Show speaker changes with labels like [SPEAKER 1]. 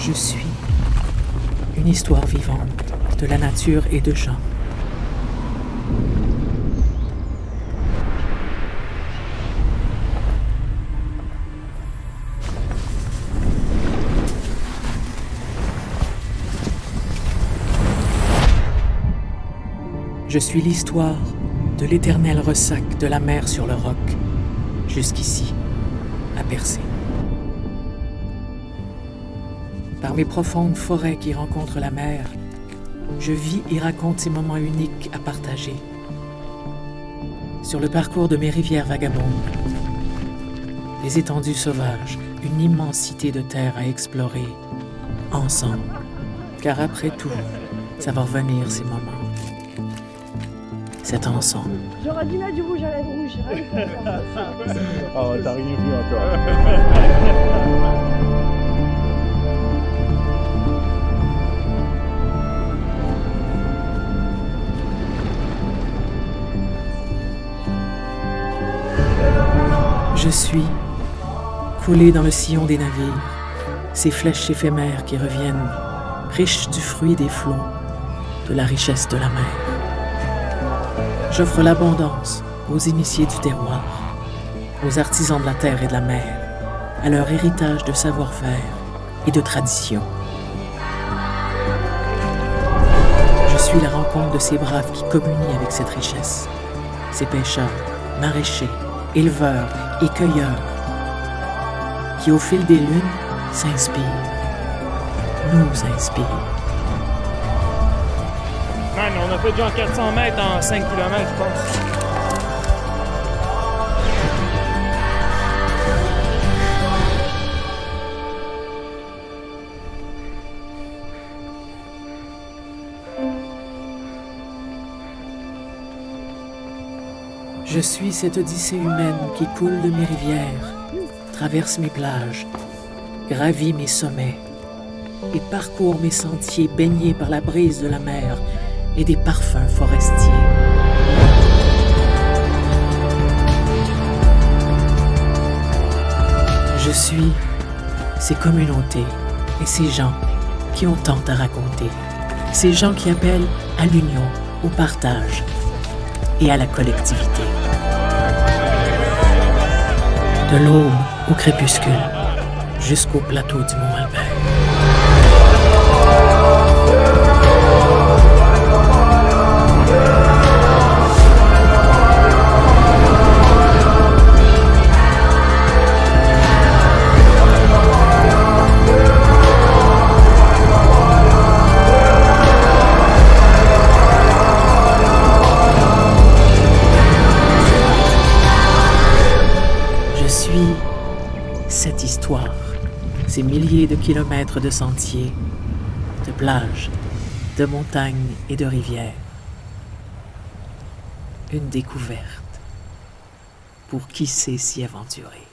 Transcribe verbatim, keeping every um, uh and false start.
[SPEAKER 1] Je suis une histoire vivante de la nature et de gens. Je suis l'histoire de l'éternel ressac de la mer sur le roc, jusqu'ici, à percer. Par mes profondes forêts qui rencontrent la mer, je vis et raconte ces moments uniques à partager. Sur le parcours de mes rivières vagabondes, les étendues sauvages, une immensité de terre à explorer, ensemble. Car après tout, ça va revenir ces moments. C'est ensemble.
[SPEAKER 2] J'aurais dû mettre du rouge à lèvres rouge.
[SPEAKER 3] Oh, t'as rien vu encore.
[SPEAKER 1] Je suis coulé dans le sillon des navires, ces flèches éphémères qui reviennent, riches du fruit des flots, de la richesse de la mer. J'offre l'abondance aux initiés du terroir, aux artisans de la terre et de la mer, à leur héritage de savoir-faire et de tradition. Je suis la rencontre de ces braves qui communient avec cette richesse, ces pêcheurs, maraîchers, éleveurs et cueilleurs, qui au fil des lunes s'inspirent, nous inspirent.
[SPEAKER 4] Man, on a fait genre quatre cents mètres en cinq kilomètres, je pense.
[SPEAKER 1] Je suis cette odyssée humaine qui coule de mes rivières, traverse mes plages, gravit mes sommets et parcourt mes sentiers baignés par la brise de la mer et des parfums forestiers. Je suis ces communautés et ces gens qui ont tant à raconter, ces gens qui appellent à l'union, au partage et à la collectivité. De l'aube au crépuscule, jusqu'au plateau du Mont-Albert. Je suis cette histoire, ces milliers de kilomètres de sentiers, de plages, de montagnes et de rivières. Une découverte pour qui sait s'y aventurer.